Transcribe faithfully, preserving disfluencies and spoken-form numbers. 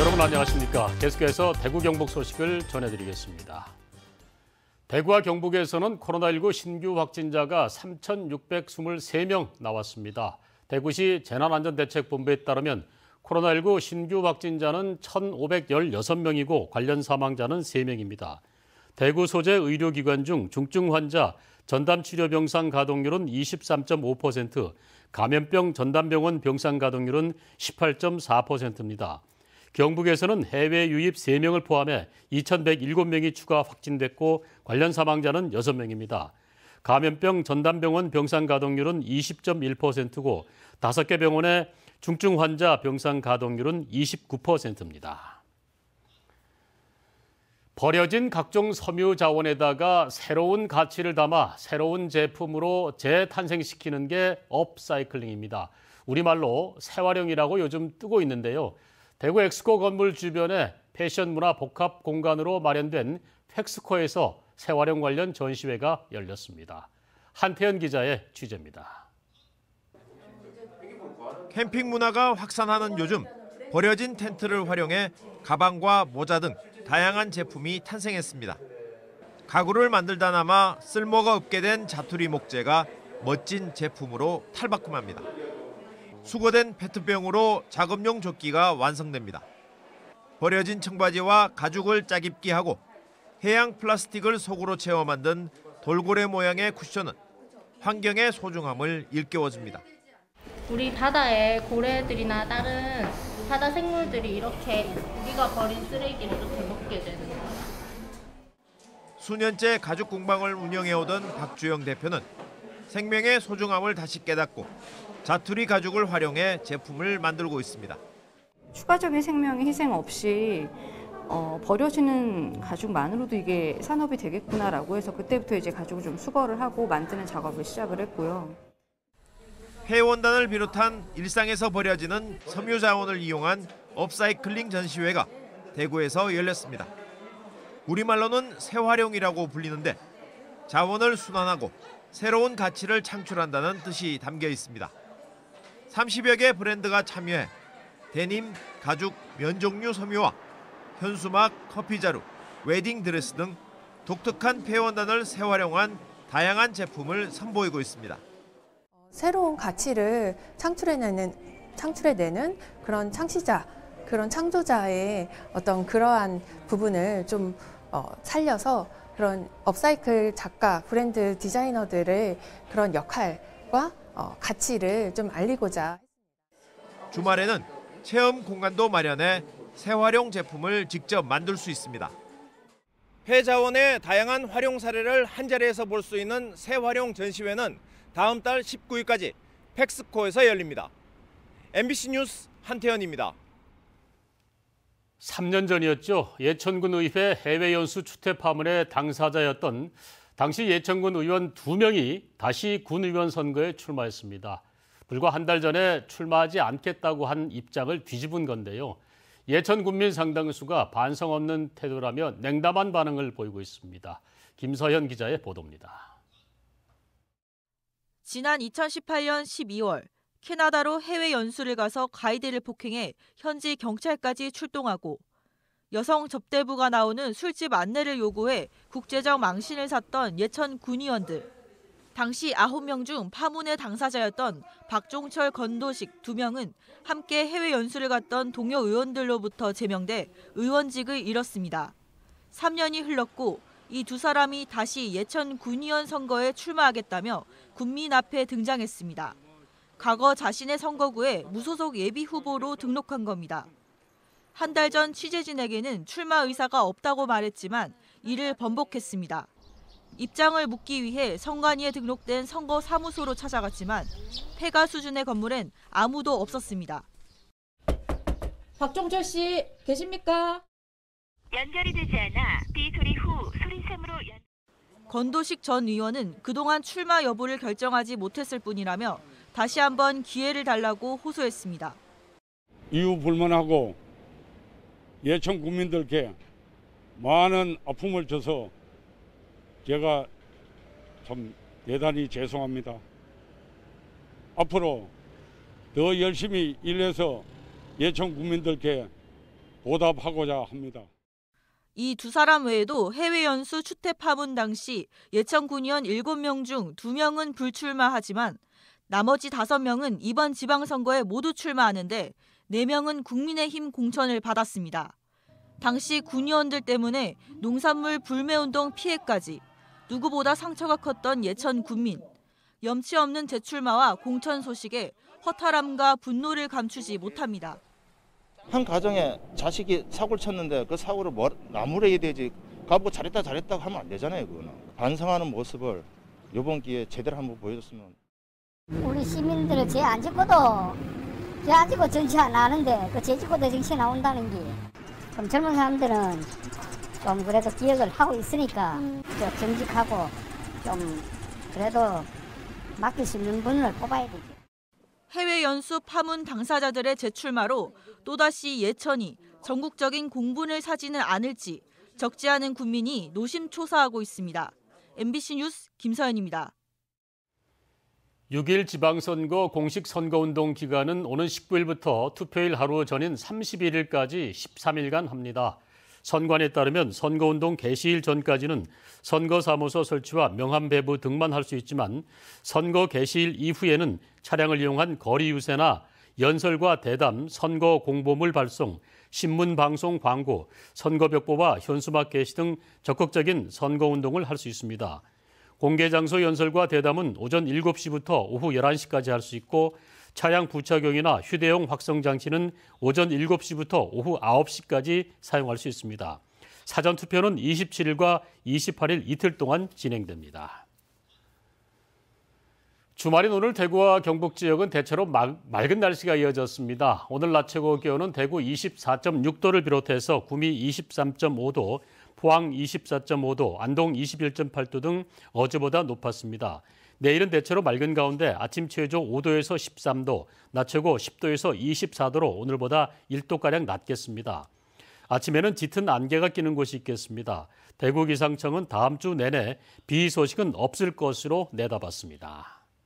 여러분 안녕하십니까. 계속해서 대구 경북 소식을 전해드리겠습니다. 대구와 경북에서는 코로나십구 신규 확진자가 삼천육백이십삼 명 나왔습니다. 대구시 재난안전대책본부에 따르면 코로나십구 신규 확진자는 천오백십육 명이고 관련 사망자는 세 명입니다. 대구 소재 의료기관 중 중증 환자 전담치료 병상 가동률은 이십삼 점 오 퍼센트, 감염병 전담병원 병상 가동률은 십팔 점 사 퍼센트입니다. 경북에서는 해외 유입 세 명을 포함해 이천백칠 명이 추가 확진됐고 관련 사망자는 여섯 명입니다. 감염병 전담병원 병상 가동률은 이십 점 일 퍼센트고 다섯 개 병원의 중증 환자 병상 가동률은 이십구 퍼센트입니다. 버려진 각종 섬유 자원에다가 새로운 가치를 담아 새로운 제품으로 재탄생시키는 게 업사이클링입니다. 우리말로 재활용이라고 요즘 뜨고 있는데요. 대구 엑스코 건물 주변에 패션 문화 복합 공간으로 마련된 팩스코에서 재활용 관련 전시회가 열렸습니다. 한태현 기자의 취재입니다. 캠핑 문화가 확산하는 요즘 버려진 텐트를 활용해 가방과 모자 등 다양한 제품이 탄생했습니다. 가구를 만들다남아 쓸모가 없게 된 자투리 목재가 멋진 제품으로 탈바꿈합니다. 수거된 페트병으로 작업용 조끼가 완성됩니다. 버려진 청바지와 가죽을 짜깁기 하고 해양 플라스틱을 속으로 채워 만든 돌고래 모양의 쿠션은 환경의 소중함을 일깨워줍니다. 우리 바다의 고래들이나 다른 바다 생물들이 이렇게 우리가 버린 쓰레기를 이렇게 먹게 되는 거예요. 수년째 가죽 공방을 운영해오던 박주영 대표는 생명의 소중함을 다시 깨닫고 자투리 가죽을 활용해 제품을 만들고 있습니다. 추가적인 생명의 희생 없이 어, 버려지는 가죽만으로도 이게 산업이 되겠구나라고 해서 그때부터 이제 가죽을 좀 수거를 하고 만드는 작업을 시작을 했고요. 폐원단을 비롯한 일상에서 버려지는 섬유 자원을 이용한 업사이클링 전시회가 대구에서 열렸습니다. 우리말로는 재활용이라고 불리는데 자원을 순환하고 새로운 가치를 창출한다는 뜻이 담겨 있습니다. 삼십여 개 브랜드가 참여해 데님, 가죽, 면 종류 섬유와 현수막, 커피자루, 웨딩드레스 등 독특한 폐원단을 재활용한 다양한 제품을 선보이고 있습니다. 새로운 가치를 창출해내는, 창출해내는 그런 창시자, 그런 창조자의 어떤 그러한 부분을 좀 어, 살려서 그런 업사이클 작가, 브랜드 디자이너들의 그런 역할과 어, 가치를 좀 알리고자. 주말에는 체험 공간도 마련해 재활용 제품을 직접 만들 수 있습니다. 폐자원의 다양한 활용 사례를 한자리에서 볼 수 있는 재활용 전시회는 다음 달 십구 일까지 팩스코에서 열립니다. 엠비씨 뉴스 한태현입니다. 삼 년 전이었죠. 예천군 의회 해외 연수 추태 파문의 당사자였던 당시 예천군 의원 두 명이 다시 군의원 선거에 출마했습니다. 불과 한 달 전에 출마하지 않겠다고 한 입장을 뒤집은 건데요. 예천 군민 상당수가 반성 없는 태도라며 냉담한 반응을 보이고 있습니다. 김서현 기자의 보도입니다. 지난 이천십팔 년 십이월 캐나다로 해외 연수를 가서 가이드를 폭행해 현지 경찰까지 출동하고 여성 접대부가 나오는 술집 안내를 요구해 국제적 망신을 샀던 예천 군의원들. 당시 아홉 명 중 파문의 당사자였던 박종철, 건도식 두 명은 함께 해외 연수를 갔던 동료 의원들로부터 제명돼 의원직을 잃었습니다. 삼 년이 흘렀고 이 두 사람이 다시 예천 군의원 선거에 출마하겠다며 국민 앞에 등장했습니다. 과거 자신의 선거구에 무소속 예비 후보로 등록한 겁니다. 한 달 전 취재진에게는 출마 의사가 없다고 말했지만 이를 번복했습니다. 입장을 묻기 위해 선관위에 등록된 선거 사무소로 찾아갔지만 폐가 수준의 건물엔 아무도 없었습니다. 박종철 씨 계십니까? 연결이 되지 않아 비 소리 후 소리샘으로 연... 건도식 전 의원은 그동안 출마 여부를 결정하지 못했을 뿐이라며 다시 한번 기회를 달라고 호소했습니다. 이유 불문하고 예천 국민들께 많은 아픔을 줘서 제가 참 대단히 죄송합니다. 앞으로 더 열심히 일해서 예천 국민들께 보답하고자 합니다. 이 두 사람 외에도 해외 연수 추태 파문 당시 예천 군의원 일곱 명 중 두 명은 불출마하지만 나머지 다섯 명은 이번 지방선거에 모두 출마하는데 네 명은 국민의힘 공천을 받았습니다. 당시 군의원들 때문에 농산물 불매운동 피해까지 누구보다 상처가 컸던 예천 군민. 염치 없는 재출마와 공천 소식에 허탈함과 분노를 감추지 못합니다. 한 가정에 자식이 사고를 쳤는데 그 사고를 뭐, 나무래야 되지. 가보고 잘했다 잘했다고 하면 안 되잖아요. 그거는. 반성하는 모습을 이번 기회에 제대로 한번 보여줬으면. 우리 시민들은 죄 안 짓고도 죄 안 짓고 정치 안 하는데 그 죄 짓고도 정치 나온다는 게 좀 젊은 사람들은 좀 그래도 기억을 하고 있으니까 좀 정직하고 좀 그래도 맡길 수 있는 분을 뽑아야 되죠. 해외 연수 파문 당사자들의 재출마로 또다시 예천이 전국적인 공분을 사지는 않을지 적지 않은 국민이 노심초사하고 있습니다. 엠비씨 뉴스 김서연입니다. 육 일 지방선거 공식 선거운동 기간은 오는 십구 일부터 투표일 하루 전인 삼십일 일까지 십삼 일간 합니다. 선관에 따르면 선거운동 개시일 전까지는 선거사무소 설치와 명함 배부 등만 할 수 있지만 선거 개시일 이후에는 차량을 이용한 거리 유세나 연설과 대담, 선거 공보물 발송, 신문 방송 광고, 선거벽보와 현수막 게시 등 적극적인 선거운동을 할 수 있습니다. 공개장소 연설과 대담은 오전 일곱 시부터 오후 열한 시까지 할 수 있고 차량 부착용이나 휴대용 확성장치는 오전 일곱 시부터 오후 아홉 시까지 사용할 수 있습니다. 사전투표는 이십칠 일과 이십팔 일 이틀 동안 진행됩니다. 주말인 오늘 대구와 경북 지역은 대체로 맑은 날씨가 이어졌습니다. 오늘 낮 최고 기온은 대구 이십사 점 육 도를 비롯해서 구미 이십삼 점 오 도, 포항 이십사 점 오 도, 안동 이십일 점 팔 도 등 어제보다 높았습니다. 내일은 대체로 맑은 가운데 아침 최저 오 도에서 십삼 도, 낮 최고 십 도에서 이십사 도로 오늘보다 일 도가량 낮겠습니다. 아침에는 짙은 안개가 끼는 곳이 있겠습니다. 대구 기상청은 다음 주 내내 비 소식은 없을 것으로 내다봤습니다.